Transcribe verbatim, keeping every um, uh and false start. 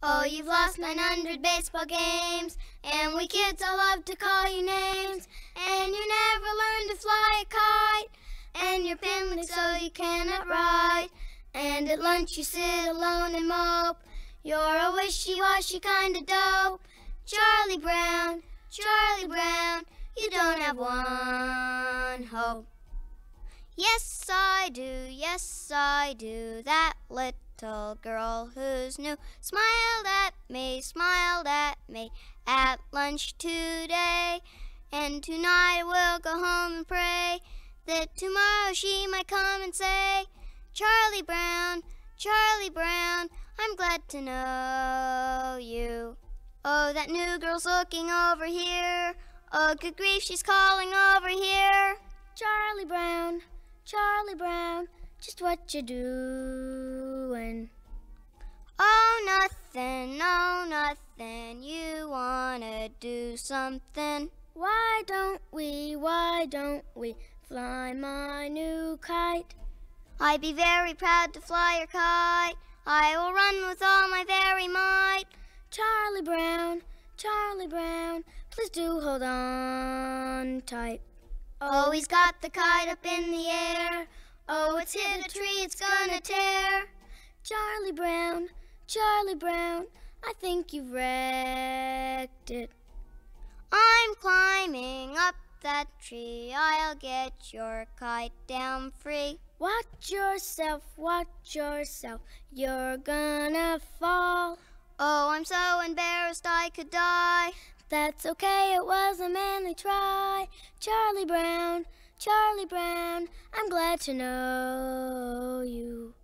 Oh, you've lost nine hundred baseball games, and we kids all love to call you names. And you never learned to fly a kite, and you're pinless so you cannot ride. And at lunch you sit alone and mope. You're a wishy-washy kind of dope. Charlie Brown, Charlie Brown, you don't have one hope. Yes, I do, yes, I do. That little girl who's new smiled at me, smiled at me at lunch today. And tonight I will go home and pray that tomorrow she might come and say, Charlie Brown, Charlie Brown, I'm glad to know you. Oh, that new girl's looking over here. Oh, good grief, she's calling over here. Charlie Brown, Charlie Brown, just what you doing? Oh, nothing, oh, nothing, you wanna do something. Why don't we, why don't we fly my new kite? I'd be very proud to fly your kite. I will run with all my very might. Charlie Brown, Charlie Brown, please do hold on tight. Oh, he's got the kite up in the air. Oh, it's hit a tree, it's gonna tear. Charlie Brown, Charlie Brown, I think you've wrecked it. I'm climbing up that tree, I'll get your kite down free. Watch yourself, watch yourself, you're gonna fall. Oh, I'm so embarrassed I could die. That's okay, it was a manly try. Charlie Brown, Charlie Brown, I'm glad to know you.